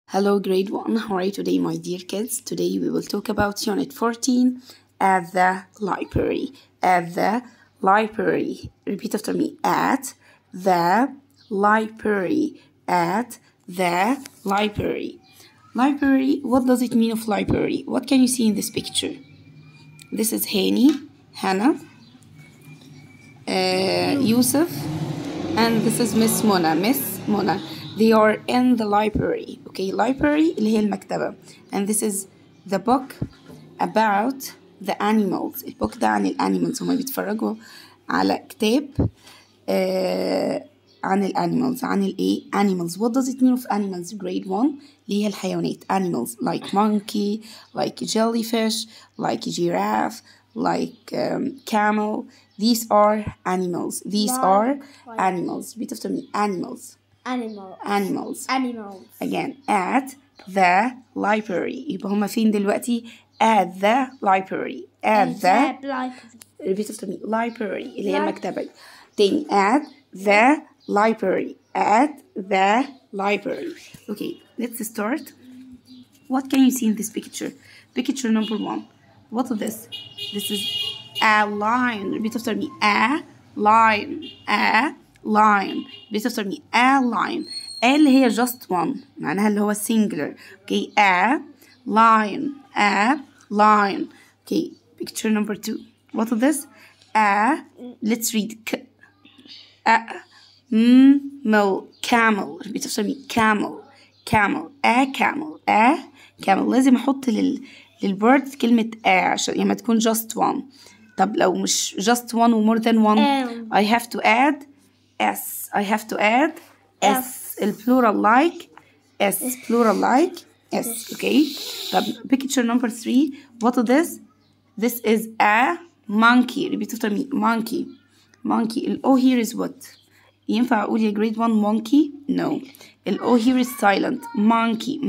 Hello grade 1, how are you today my dear kids? Today we will talk about unit 14 at the library. At the library. Repeat after me. At the library. At the library. Library, what does it mean of library? What can you see in this picture? This is Hannah, Yusuf, and this is Miss Mona. They are in the library. Okay, library اللي هي المكتبة. And this is the book about the animals. البوك ده عن الانيمالز. هما بيتفرجوا على كتاب عن الانيمالز. عن الايه؟ animals. What does it mean of animals? Grade 1 اللي هي الحيوانات. Animals like monkey, like jellyfish, like giraffe, like camel. These are animals. These are animals. Repeat after me. Animals. Again, at the library. يبقى هما فين دلوقتي؟ at the library. At the repeat after me. library اللي هي المكتبة. تاني at the library. At the library. Okay, let's start. What can you see in this picture? Picture number 1. What is this? This is a lion. Repeat after me. A lion. A lion. Repeat after me. A lion. A اللي هي just one. معناها اللي هو singular. Okay. A lion. A lion. Okay. Picture number 2. What is this? Let's read. Camel. Repeat after me. Camel. A camel. A camel. لازم أحط للبرد كلمة عشان يعني ما تكون just one. طب لو مش just one و more than one I have to add S. I have to add S. البلورال like S. plural like S. Okay. طب picture number 3. What is this? This is a monkey. Repeat after me. Monkey. ال O here is what? ينفع أقول يا grade 1 monkey? No. ال O here is silent. Monkey.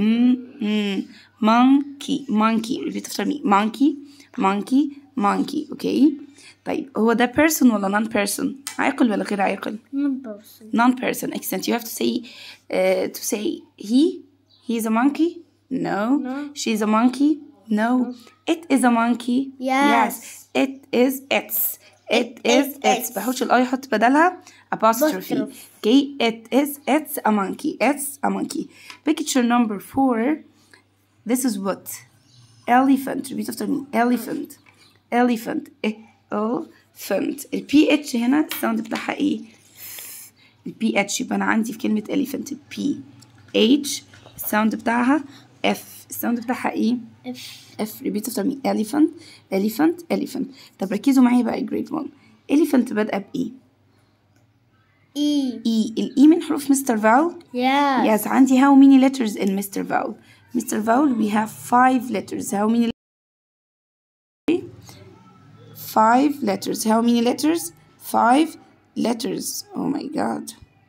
Monkey. Repeat after me. Monkey. Okay. طيب هو ده person ولا non-person؟ عاقل ولا غير عاقل؟ Non-person. Excellent. You have to say he is a monkey? No. She is a monkey? No. It is a monkey? Yes. It is its. بحوش الآي حط بدلها apostrophe. Okay. It's a monkey. Picture number 4. This is what? Elephant. Repeat after me. Elephant. ال PH هنا الساوند بتاعها ايه؟ ال PH. يبقى أنا عندي في كلمة elephant PH الساوند بتاعها F. الساوند بتاعها ايه؟ F. Repeat after me. elephant. طب ركزوا معايا بقى grade 1. elephant بادئة بإيه؟ E. ال E من حروف Mr. Vowel؟ Yes. عندي how many letters in Mr. Vowel? Mr. Vowel we have 5 letters. How many 5 letters. How many letters? 5 letters. Oh my god.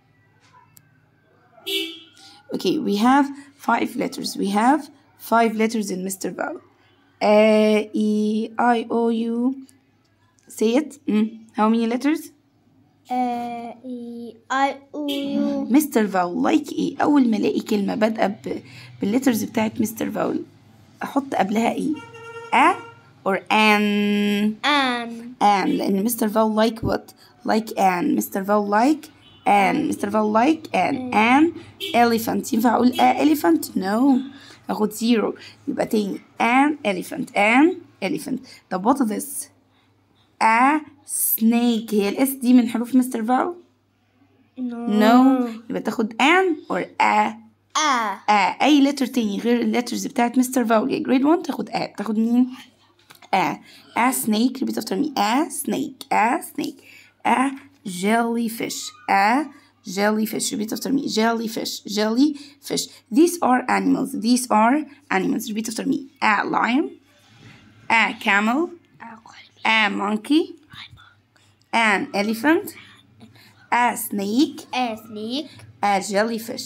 Okay, we have 5 letters. We have 5 letters in Mr. Vowel. A, E, I, O, U. Say it. How many letters? A, E, I, O, U. Mr. Vowel like ايه؟ أول ما ألاقي كلمة بادئة بالletters بتاعت Mr. Vowel أحط قبلها ايه؟ A or an. لأن Mr. Vowel like what? Like an. Mr. Vowel like an. An elephant. ينفع أقول a elephant? No. أخد 0. يبقى تاني an elephant. طب what is this? A snake. هي الاس دي من حروف Mr. Vowel؟ No. يبقى تاخد an or a. أي letter تاني غير الليترز بتاعت Mr. Vowel يا grade 1 تاخد a. تاخد مين؟ A snake. Repeat after me. A snake. A jellyfish. Repeat after me. Jellyfish. These are animals. Repeat after me. A lion. A camel. A monkey. An elephant. A snake. A jellyfish.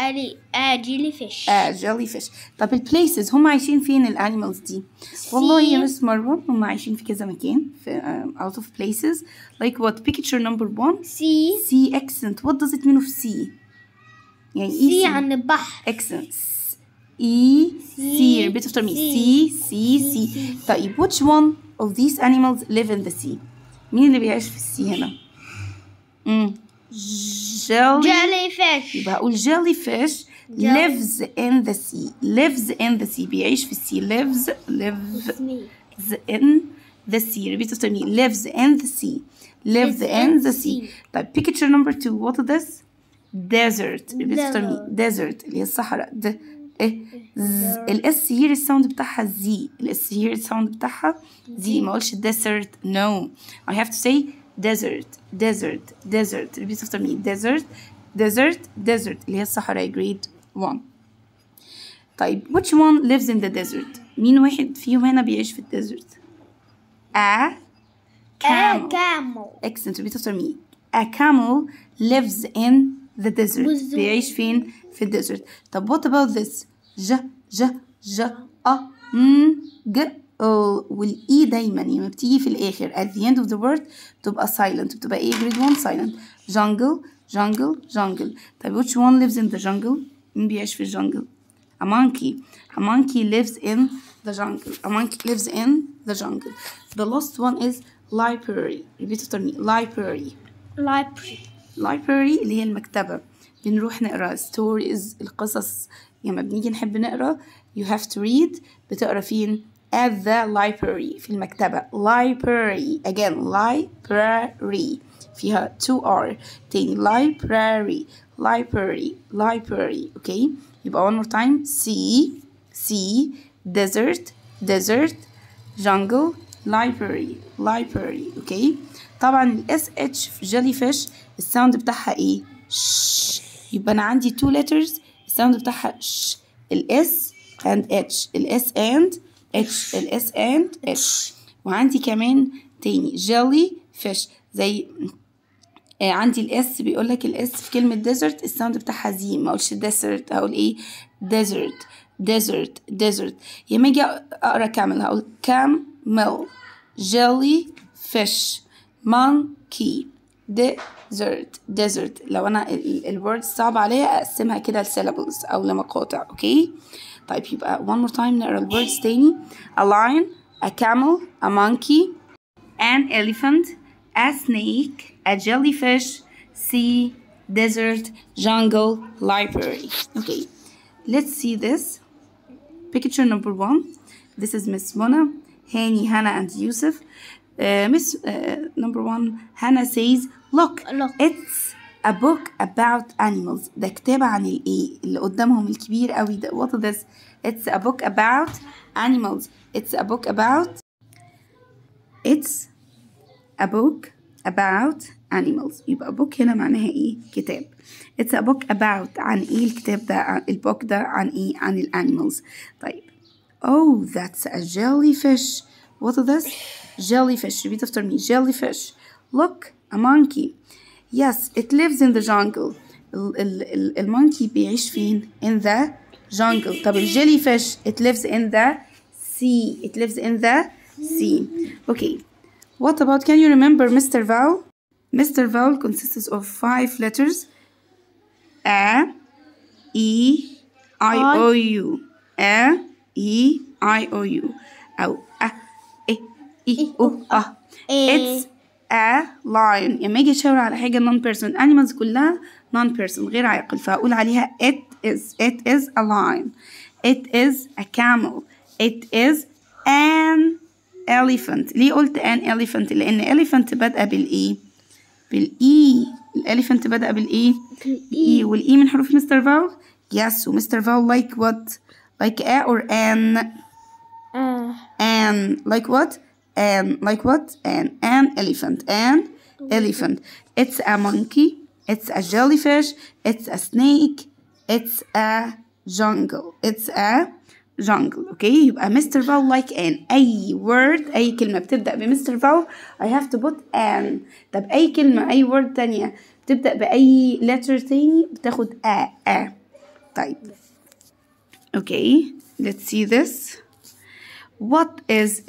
jellyfish. طب البليسز هم عايشين فين الانيمالز دي؟ والله يا مس مروة هم عايشين في كذا مكان في out of places like what? Picture number 1. Sea. Excellent. What does it mean of sea؟ يعني sea عن البحر. Excellent. E C. Repeat after me. C. طيب which one of these animals live in the sea؟ مين اللي بيعيش في السي هنا؟ jellyfish. يبقى هقول jellyfish lives in the sea. lives in the sea. بيعيش في السي. lives in the sea. Repeat after me. lives in the sea. lives in the sea. طيب picture number 2. what is this؟ desert. Repeat after me. desert اللي هي الصحراء. الاس هير الساوند بتاعها زي. الاس هير الساوند بتاعها زي. ما اقولش desert. no. I have to say desert. Repeat after me. desert اللي هي الصحراء. grade 1. طيب which one lives in the desert؟ مين واحد فيهم هنا بيعيش في الديزرت؟ a camel. excellent. Repeat after me. a camel lives in the desert. بيعيش فين؟ في الديزرت. طب what about this؟ والاي دايما لما بتيجي في الاخر at the end of the word بتبقى silent. بتبقى ايه؟ grade 1 silent. jungle. طيب which one lives in the jungle؟ مين بيعيش في الجنجل؟ a monkey lives in the jungle. the last one is library. repeat after me. library اللي هي المكتبة. بنروح نقرأ stories القصص. لما بنيجي نحب نقرأ you have to read. بتقرأ فين؟ at the library في المكتبة. library فيها 2R تاني. library. okay. يبقى one more time. sea desert jungle library. okay. طبعا ال SH في jellyfish الساوند بتاعها ايه؟ ش. يبقى انا عندي 2 letters الساوند بتاعها ش. ال S and H. ال S and H. وعندي كمان تاني jellyfish زي عندي ال S بيقولك ال S في كلمة desert الساوند بتاعها زي. ما اقولش desert. هقول ايه؟ desert. لما اجي اقرا كامل هقول camel jellyfish monkey desert. لو انا الورد صعب عليا اقسمها كده لسيلابلز او لمقاطع. اوكي. طيب يبقى one more time نقرا الوردز تاني. a lion a camel a monkey an elephant a snake a jellyfish sea desert jungle library. okay, let's see this picture number 1. this is Miss Mona, Hani, Hannah and Yusuf. Miss number 1 Hannah says look it's a book about animals. ده كتاب عن الايه اللي قدامهم الكبير قوي ده. what is this؟ it's a book about animals. it's a book about animals. يبقى book هنا معناها ايه؟ كتاب. it's a book about عن ايه الكتاب ده؟ البوك ده عن ايه؟ عن الانيمالز. طيب oh that's a jellyfish. what is this؟ jellyfish. repeat after me. jellyfish. look a monkey. yes it lives in the jungle. المونكي بيعيش فين؟ in the jungle. طب jellyfish it lives in the sea. okay, what about, can you remember Mr. Vowel? Mr. Vowel consists of 5 letters. A E I O U. A E I O U. أو A E I O A. it's a lion. لما اجي اشاور على حاجه non person animals كلها non person غير عاقل فاقول عليها it is a lion. it is a camel. it is an elephant. ليه قلت an elephant؟ لان elephant بدأ بالايه؟ بالاي. الاليفنت بدأ بالايه؟ بالاي. والاي من حروف مستر فاول. yes. ومستر فاول like what؟ like a or an؟ an. like what؟ like what? An elephant. It's a monkey. It's a jellyfish. It's a snake. It's a jungle. okay. يبقى Mr. Vowel like an. أي word أي كلمة بتبدأ بمستر Vowel I have to put an. طب أي كلمة أي word تانية بتبدأ بأي letter تاني بتاخد a. طيب okay, let's see this. what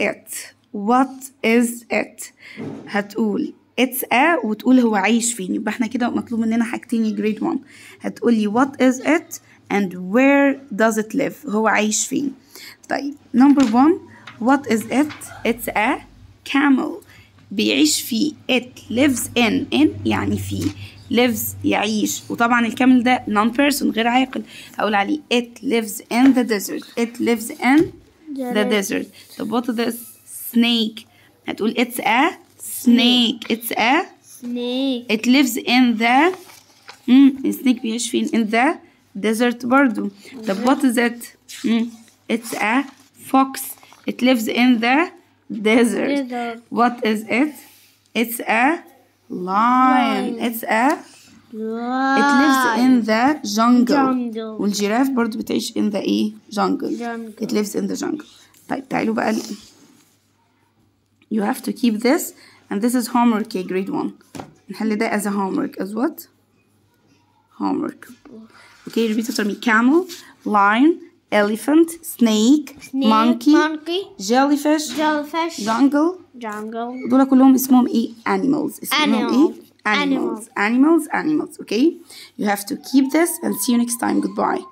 is it؟ هتقول it's a وتقول هو عايش فين. يبقى احنا كده مطلوب مننا حاجتين grade 1. هتقولي what is it and where does it live؟ هو عايش فين؟ طيب number 1 what is it؟ it's a camel. بيعيش فيه. it lives in يعني فيه. lives يعيش. وطبعا الكامل ده non person غير عاقل. هقول عليه it lives in the desert. it lives in the desert. طب what is this snake؟ هتقول it's a snake. it's a snake. it lives in the السنيك بيعيش فين؟ in the desert برضو. طب what is it؟ it's a fox. it lives in the desert. what is it؟ it's a lion. it's a it lives in the jungle. والجيراف برضو بتعيش in the ايه؟ jungle. it lives in the jungle. طيب تعالوا بقى you have to keep this and this is homework يا grade 1. نحل ده as a homework. as what؟ homework. okay repeat after me. camel, lion, elephant, snake, monkey, jellyfish, jungle. دول كلهم اسمهم ايه؟ animals. اسمهم ايه؟ animals. okay you have to keep this and see you next time. goodbye.